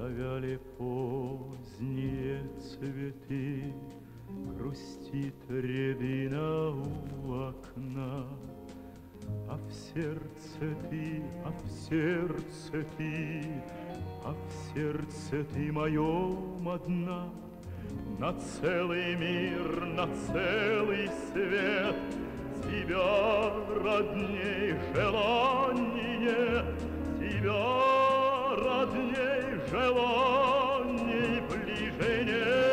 Завяли поздние цветы, грустит рябина у окна. А в сердце ты, а в сердце ты, а в сердце ты моем одна. На целый мир, на целый свет тебя родней желаний нет, тебя родней желаний ближе нет.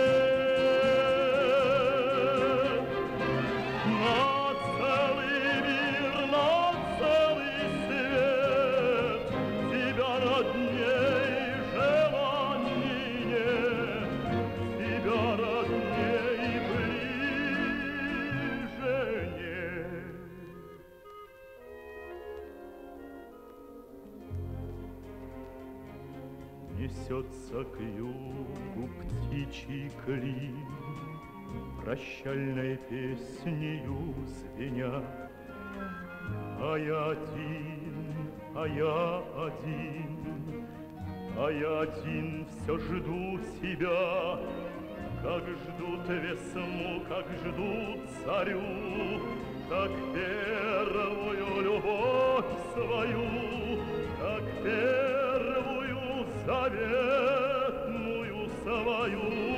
На целый мир, на целый свет тебя родней желаний нет, тебя родней ближе нет. Несется к югу птичий клин, прощальной песнею звеня. А я один, а я один, а я один все жду тебя, как ждут весну, как ждут зарю, как первую любовь свою, как первую заветную свою.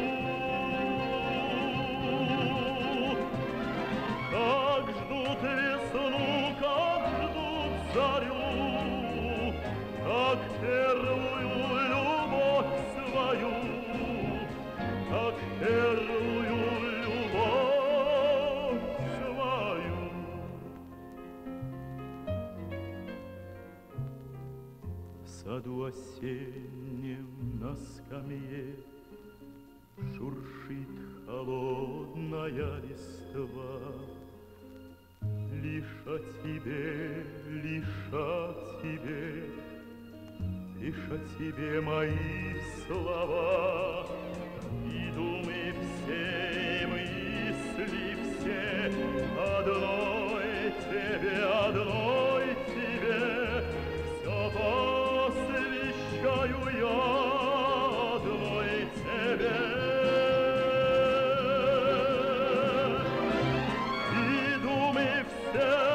Как ждут весну, как ждут зарю, как первую любовь свою, как первую любовь свою. В саду осеннем на скамье шуршит холодная листва. Лишь о тебе, лишь о тебе, лишь о тебе мои слова. И думы все, и мысли все одной тебе, одной тебе. Все посвящаю я одной тебе. И думы все